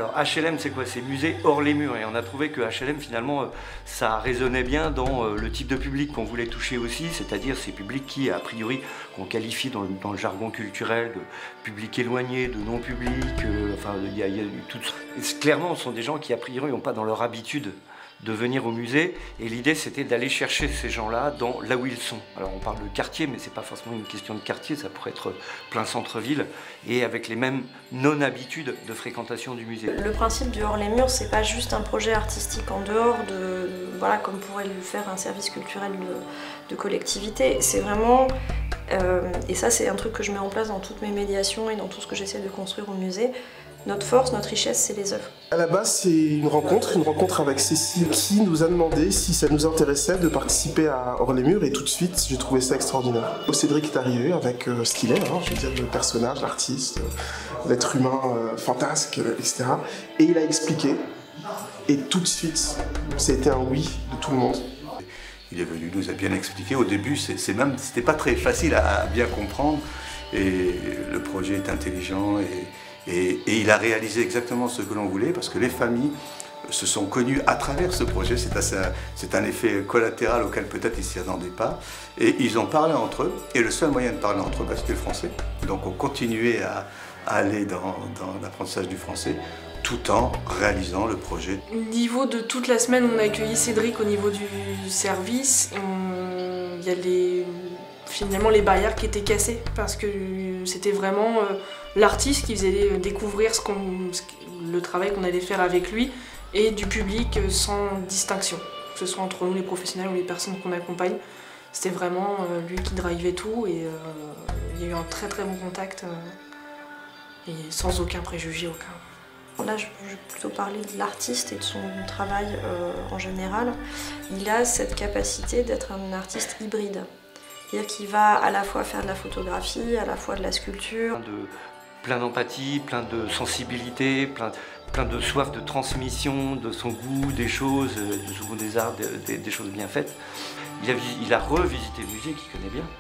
Alors HLM c'est quoi? C'est musée hors les murs, et on a trouvé que HLM finalement ça résonnait bien dans le type de public qu'on voulait toucher aussi, c'est-à-dire ces publics qui a priori qu'on qualifie dans le jargon culturel de public éloigné, de non-public, enfin il y a toutes... Clairement ce sont des gens qui a priori n'ont pas dans leur habitude de venir au musée, et l'idée c'était d'aller chercher ces gens-là là où ils sont. Alors on parle de quartier, mais c'est pas forcément une question de quartier, ça pourrait être plein centre-ville, et avec les mêmes non-habitudes de fréquentation du musée. Le principe du hors les murs, c'est pas juste un projet artistique en dehors de, voilà, comme pourrait le faire un service culturel de collectivité, c'est vraiment, et ça c'est un truc que je mets en place dans toutes mes médiations et dans tout ce que j'essaie de construire au musée. Notre force, notre richesse, c'est les œuvres. À la base, c'est une rencontre avec Cécile qui nous a demandé si ça nous intéressait de participer à Hors les murs, et tout de suite, j'ai trouvé ça extraordinaire. Cédric est arrivé avec ce qu'il est, je veux dire, le personnage, l'artiste, l'être humain fantasque, etc. Et il a expliqué, et tout de suite, ça a été un oui de tout le monde. Il est venu, nous a bien expliqué. Au début, c'était pas très facile à bien comprendre, et le projet est intelligent, et il a réalisé exactement ce que l'on voulait, parce que les familles se sont connues à travers ce projet. C'est un effet collatéral auquel peut-être ils ne s'y attendaient pas. Et ils ont parlé entre eux, et le seul moyen de parler entre eux, c'était le français. Donc on continuait à aller dans l'apprentissage du français, tout en réalisant le projet. Au niveau de toute la semaine, on a accueilli Cédric au niveau du service. Il y a finalement les barrières qui étaient cassées, parce que c'était vraiment l'artiste qui faisait découvrir le travail qu'on allait faire avec lui, et du public sans distinction, que ce soit entre nous les professionnels ou les personnes qu'on accompagne. C'était vraiment lui qui drivait tout, et il y a eu un très très bon contact, et sans aucun préjugé, aucun. Là, je vais plutôt parler de l'artiste et de son travail en général. Il a cette capacité d'être un artiste hybride. C'est-à-dire qu'il va à la fois faire de la photographie, à la fois de la sculpture. Plein d'empathie, plein de sensibilité, plein de soif de transmission de son goût, des choses, de son goût des arts, des choses bien faites. Il a revisité le musée qu'il connaît bien,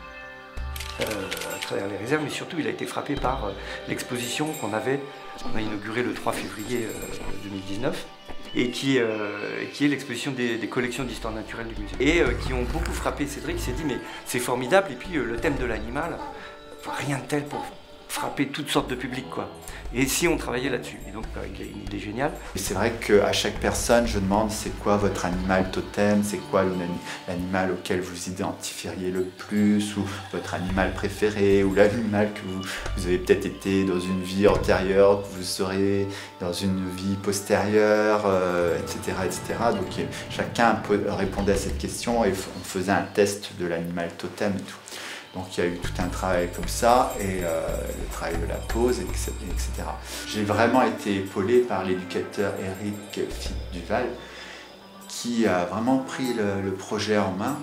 à travers les réserves, mais surtout il a été frappé par l'exposition qu'on a inaugurée le 3 février 2019, et qui est l'exposition des collections d'histoire naturelle du musée. Et qui ont beaucoup frappé Cédric. Il s'est dit mais c'est formidable, et puis le thème de l'animal, rien de tel pour frapper toutes sortes de publics, quoi. Et si on travaillait là-dessus? Et donc il a une idée géniale. C'est vrai qu'à chaque personne, je demande c'est quoi votre animal totem, c'est quoi l'animal auquel vous identifieriez le plus, ou votre animal préféré, ou l'animal que vous avez peut-être été dans une vie antérieure, que vous serez dans une vie postérieure, etc., etc. Donc chacun répondait à cette question, et on faisait un test de l'animal totem et tout. Donc il y a eu tout un travail comme ça, et le travail de la pose, etc. J'ai vraiment été épaulé par l'éducateur Eric Duval, qui a vraiment pris le projet en main,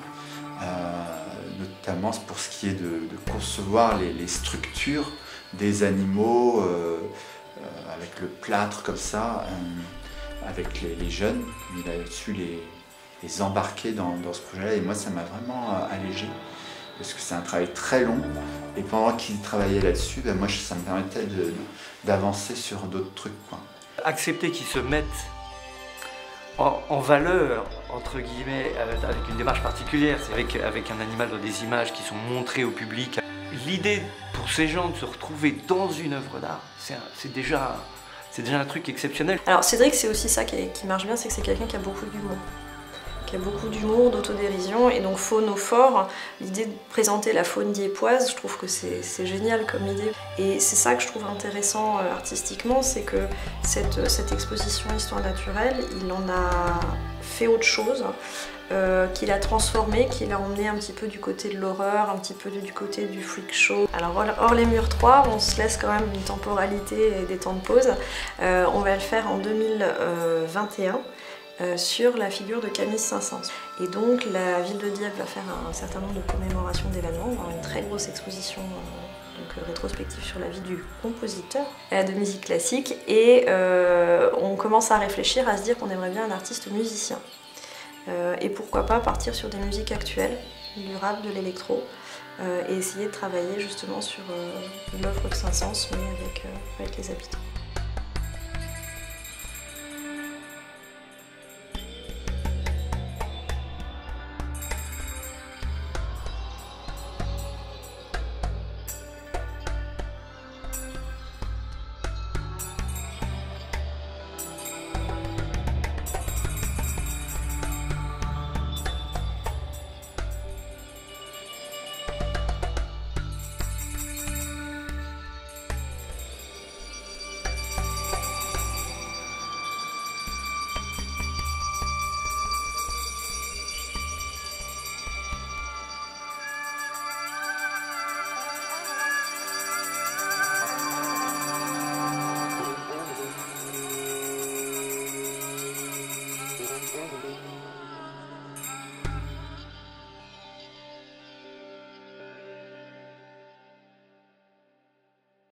notamment pour ce qui est de concevoir les structures des animaux avec le plâtre comme ça, avec les jeunes. Il a su les embarquer dans ce projet-là, et moi ça m'a vraiment allégé. Parce que c'est un travail très long, et pendant qu'il travaillait là-dessus, moi ça me permettait d'avancer sur d'autres trucs, quoi. Accepter qu'ils se mettent en valeur, entre guillemets, avec une démarche particulière, c'est avec un animal dans des images qui sont montrées au public. L'idée pour ces gens de se retrouver dans une œuvre d'art, c'est déjà un truc exceptionnel. Alors Cédric, c'est aussi ça qui marche bien, c'est que c'est quelqu'un qui a beaucoup d'humour. Qui a beaucoup d'humour, d'autodérision, et donc phaunophore, l'idée de présenter la faune diepoise, je trouve que c'est génial comme idée. Et c'est ça que je trouve intéressant artistiquement, c'est que cette exposition Histoire naturelle, il en a fait autre chose, qu'il a transformé, qu'il a emmené un petit peu du côté de l'horreur, un petit peu du côté du freak show. Alors Hors les murs 3, on se laisse quand même une temporalité et des temps de pause. On va le faire en 2021. Sur la figure de Camille Saint-Saëns. Et donc la ville de Dieppe va faire un certain nombre de commémorations d'événements, on va avoir une très grosse exposition rétrospective sur la vie du compositeur de musique classique, et on commence à réfléchir, à se dire qu'on aimerait bien un artiste musicien. Et pourquoi pas partir sur des musiques actuelles, du rap, de l'électro, et essayer de travailler justement sur l'œuvre de Saint-Saëns, mais avec les habitants. Thank you.